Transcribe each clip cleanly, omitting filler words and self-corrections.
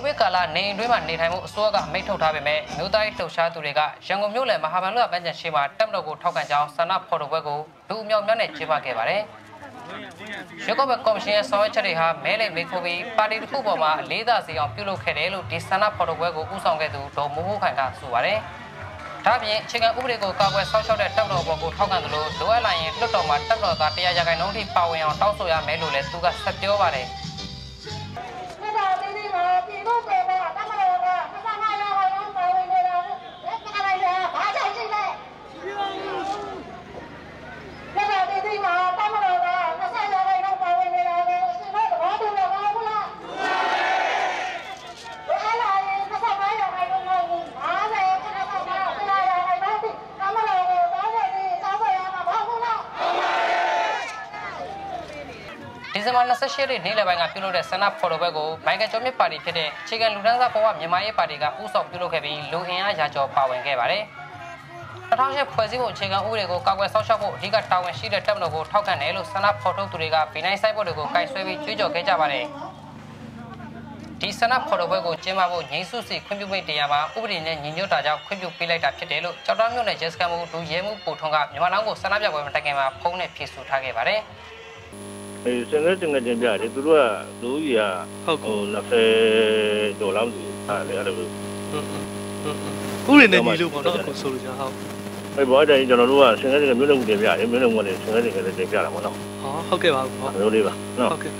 ဗစ်ကာလနေအိမ်တွင်းမှာနေထိုင်မှုအစိုးရကအမိန့်ထုတ်ထားပေမဲ့မြို့သားရေးလှုပ်ရှားသူတွေကရန်ကုန်မြို့လယ်မဟာဗန္ဓုလပန်းခြံရှိမှာတပ်မတော်ကိုထောက်ခံကြောင်းဆန္ဒဖော်ထုတ်ပွဲကိုလူအမြောက်များနဲ့ကျင်းပခဲ့ပါတယ်။ရွေးကောက်ပွဲကော်မရှင်ရဲ့ဆောင်ရွက်ချက်တွေဟာမဲလိမ်မိခိုးပြီးပါတီတစ်ခုပေါ်မှာအလေးသာစီအောင်ပြုလုပ်ခဲ့တယ်လို့ဒီဆန္ဒဖော်ထုတ်ပွဲကိုဦးဆောင်ခဲ့သူဒေါ်မိုးမိုးခိုင်ကဆိုပါတယ်။ဒါပြင်အခြေခံဥပဒေကိုကာကွယ်စောင့်ရှောက်တဲ့တပ်မတော်ဘော်ကိုထောက်ခံသလိုလိုအပ်လာရင်လွှတ်တော်မှာတပ်မတော်သား100ရာခိုင်နှုန်းထိပါဝင်အောင်တောင်းဆိုရမယ်လို့လည်းသူကဆက်ပြောပါတယ်။ဒီဇင်ဘာ28ရက်နေ့လယ်ပိုင်းကပြုလုပ်တဲ့ဆန္ဒဖော်ထုတ်ပွဲကိုမိုက်ကယ်ကျော်မြစ်ပါတီဖြစ်တဲ့အခြေခံလူတန်းစားဘဝမြန်မာရေးပါတီကဦးဆောင်ပြုလုပ်ခဲ့ပြီးလူအင်အားရာကျော်ပါဝင်ခဲ့ပါတယ်။2008ဖွဲ့စည်းပုံအခြေခံဥပဒေကိုကာကွယ်စောင့်ရှောက်ဖို့အဓိကတာဝန်ရှိတဲ့တပ်မတော်ကိုထောက်ခံတယ်လို့ဆန္ဒဖော်ထုတ်သူတွေကဗီနိုင်းဆိုင်ဘုတ်တွေကိုကိုင်ဆွဲပြီးကြွေးကြော်ခဲ့ကြပါတယ်။ဒီဆန္ဒဖော်ထုတ်ပွဲကိုကျင်းပဖို့ငြိမ်းစုစီခွင့်ပြုမိန့်တရားမှာဥပဒေနဲ့ညီညွတ်တာကြောင့်ခွင့်ပြုပေးလိုက်တာဖြစ်တယ်လို့ကြောက်တော်မြို့နယ်ရဲစခန်းမှူးဒူရဲမှုပိုထွန်းကမြန်မာနိုင်ငံကိုဆန္ဒပြပွဲမှာတိုင်ကင်မှာဖုန်းနဲ့ဖြေဆိုထားခဲ့ပါတယ်။စင်ကတင်ပြတယ်သူတို့ကလူကြီးက20ဒေါ်လာလို့ဟာလေအဲ့လိုဥရင်းနေလို့ပေါ့နော်အခုဆိုလို့ကျွန်တော်ဟုတ်ဘောတိုင်းကျွန်တော်တို့ကစင်ကတင်မျိုးလုံးတင်ပြတယ်မျိုးလုံးကလည်းစင်ကတင်ကလည်းတင်ပြတာပေါ့နော်ဟုတ်ကဲ့ပါဟုတ်မျိုးလေးပါနော်ဟုတ်ကဲ့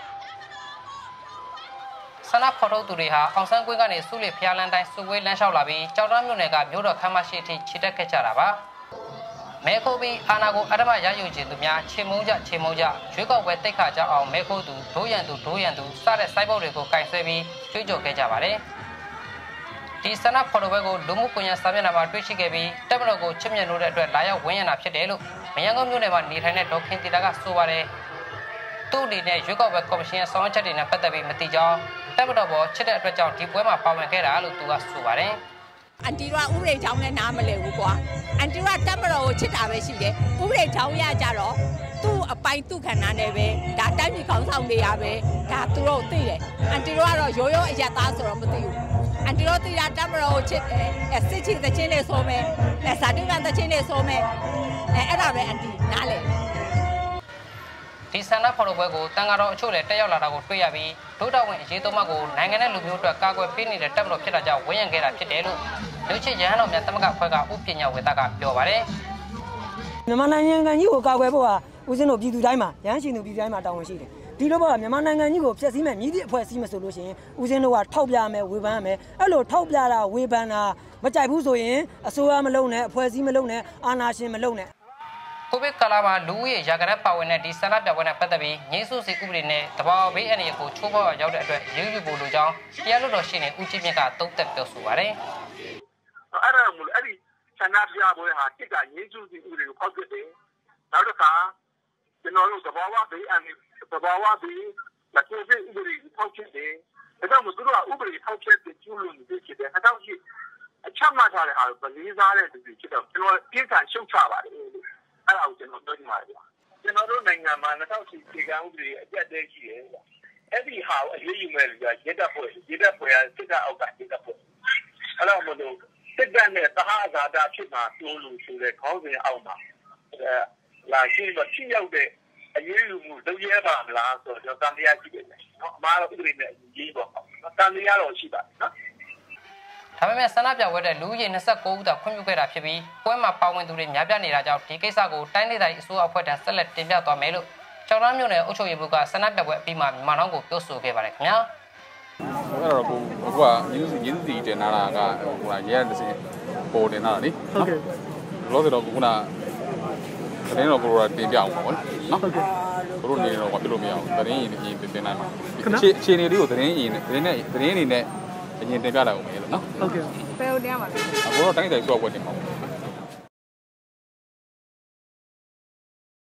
ဆန္ဒဖော်ထုတ်သူတွေဟာအောင်ဆန်းကွင်းကနေစုလစ်ဖျားလန်းတိုင်းစုဝေးလမ်းလျှောက်လာပြီးကြောက်တော်မြို့နယ်ကမြို့တော်ခမ်းမရှိအထိခြေတက်ခဲ့ကြတာပါမဲခိုးပြီးအာနာကိုအဓမ္မရယူခြင်းသူများချေမုန်းကြရွေးကောက်ပွဲတိတ်ခါကြအောင်မဲခိုးသူဒိုးရန်သူစတဲ့စိုက်ဘုတ်တွေကိုကင်ဆယ်ပြီးကြွေးကြော်ခဲ့ကြပါတယ်ဒီဆန္ဒဖော်ထုတ်ပွဲကိုလူမှုကွန်ရက်စာမျက်နှာမှာတွေ့ရှိခဲ့ပြီးတပ်မတော်ကိုချစ်မြတ်လို့တဲ့အတွက်လာရောက်ဝန်းရံတာဖြစ်တယ်လို့မရန်ကုန်မြို့နယ်မှာနေထိုင်တဲ့ဒေါခင်တီတာကဆိုပါတယ်သူ့အနေနဲ့ရွေးကောက်ပွဲကော်မရှင်ရဲ့ဆောင်ရွက်ချက်တွေနဲ့ပတ်သက်ပြီးမသိကြောင်းတပ်မတော်ဘောချစ်တဲ့အတွက်ကြောင့်ဒီပွဲမှာပါဝင်ခဲ့တာလို့သူကဆိုပါတယ်အန်တီတို့ကဥပဒေချောင်းနဲ့နားမလဲဘူးကွာအန်တီတို့ကတပ်မတော်ကိုချစ်တာပဲရှိတယ်ဥပဒေချောင်းရကြတော့သူ့အပိုင်သူ့ခန္ဓာနဲ့ပဲဒါတိုင်းပြည်ခေါင်းဆောင်တွေရပဲဒါသူတို့သိတယ်အန်တီတို့ကတော့ရိုးရိုးအရက်သားဆိုတော့မသိဘူးအန်တီတို့သိတာတပ်မတော်ကိုချစ်တယ်စစ်ချစ်တဲ့ချင်းတွေဆိုမယ်ဇာတိကံတဲ့ချင်းတွေဆိုမယ်အဲ့ဒါပဲအန်တီနားလဲဒီဆန္ဒဖော်ထုတ်ပွဲကိုတန်ဃာတော်အချို့လည်းတက်ရောက်လာတာကိုတွေ့ရပြီးဒုတော်ဝင်အရေးသုံးမှတ်ကိုနိုင်ငံနဲ့လူမျိုးအတွက်ကာကွယ်ပေးနေတဲ့တပ်မတော်ဖြစ်တာကြောင့်ဝန်းရံခဲ့တာဖြစ်တယ်လို့လူချစ်ရဟန်းတော်များတမကဖွဲ့ကဥပညာဝေသကပြောပါတယ်မြန်မာနိုင်ငံကြီးကိုကာကွယ်ဖို့ဟာဦးစင်းတို့ပြည်သူတိုင်းမှာရဟန်းရှင်သူပြည်သူတိုင်းမှာတာဝန်ရှိတယ်ဒီလိုပေါ့မြန်မာနိုင်ငံကြီးကိုဖျက်ဆီးမယ်မြည်သည့်အဖွဲ့အစည်းမဆိုလို့ရှိရင်ဦးစင်းတို့ကထောက်ပြမယ်ဝေဖန်မယ်အဲ့လိုထောက်ပြတာဝေဖန်တာမကြိုက်ဘူးဆိုရင်အစိုးရမလုပ်နဲ့အဖွဲ့အစည်းမလုပ်နဲ့အာဏာရှင်မလုပ်နဲ့ကိုဗစ်ကာလမှာလူဦးရေရာခိုင်နှုန်းပါဝင်တဲ့ဒီဆန္ဒပြပွဲနဲ့ပတ်သက်ပြီးငြိမ်းစုစီဥပဒေနဲ့တဘာဝဘေးအန္တရာယ်ကိုချိုးဖောက်ရောက်တဲ့အတွက်ရည်ရွယ်ဖို့လိုကြောင်းတရားလွှတ်တော်ရှေ့နေဦးချင်းမြင့်ကသုံးသပ်ပြောဆိုပါတယ်။အဲ့ဒါမျိုးအဲ့ဒီဆန္ဒပြပွဲဟာတစ်ကငြိမ်းစုစီဥပဒေကိုဖောက်ပြတယ်။နောက်တစ်ခါကျွန်တော်တို့တဘာဝဘေးအန္တရာယ်တဘာဝဘေးလက်ကိုဘေးဥပဒေကိုဖောက်ပြတယ်။ဒါကြောင့်မို့သူတို့ကဥပဒေဖောက်ပြတဲ့ကျူးလွန်နေဖြစ်တယ်။2008အချက်မှတ်ထားတဲ့ဟာကိုဗလေးစားတဲ့သူတွေဖြစ်တော့ကျွန်တော်ပြင်းထန်ရှုတ်ချပါတယ်။အဲ့ဒါကိုကျွန်တော်ပြောချင်ပါတယ်ကျွန်တော်တို့နိုင်ငံမှာ2010ပြည်ကဥပဒေအကျက်တဲရှိတယ်အဲ့ဒီဟာကိုအရေးယူမဲ့လူကရဲတပ်ဖွဲ့ကစစ်တပ်အောက်ကရဲတပ်ဖွဲ့အဲ့တော့မလို့စစ်တပ်နဲ့တဟအဇာတာဖြစ်မှာတိုးလို့ဆိုတဲ့ခေါင်းစဉ်အောက်မှာလာရှိတော့ချိရောက်တဲ့အရေးယူမှုလုပ်ရပါမလားဆိုတော့တန်တရားရှိတယ်နော်အမှားတော့ဥပဒေနဲ့ရေးပေါ့တန်တရားတော့ရှိပါတယ်နော်ဒါပေမဲ့ဆန္ဒပြပွဲတဲ့လူကြီး29ဦးသာခွင့်ပြုခဲ့တာဖြစ်ပြီးပွဲမှာပါဝင်သူတွေများပြားနေတာကြောင့်ဒီကိစ္စကိုတိုင်းဒေသကြီးအစိုးရအဖွဲ့ထံဆက်လက်တင်ပြသွားမယ်လို့ကျောင်းသားမြို့နယ်အုပ်ချုပ်ရေးမှူးကဆန္ဒပြပွဲအပြီးမှာမြန်မာနိုင်ငံကိုပြောဆိုခဲ့ပါတယ်ခင်ဗျာအဲ့တော့ကိုကရင်းစီတင်လာတာကဟိုရဲတစ်စင်းပေါ်တင်လာတာလေဟုတ်ကဲ့လောဆယ်တော့ခုနတင်းတော့ကိုရောတင်ပြအောင်ပါဗောနော်ဟုတ်ကဲ့ကိုတို့နေတော့ဘာဖြစ်လို့မရအောင်တင်းရင်တင်နိုင်မှာအခြေအနေလေးကိုတင်းအနေနဲ့အရင်တင်ပြလိုက်အောင်မယ်လို့နော်ဟုတ်ကဲ့ဘယ်လိုတင်ရမှာလဲအခုတော့တိုင်းတိုင်းဆိုတော့ဝယ်တင်ပါဦး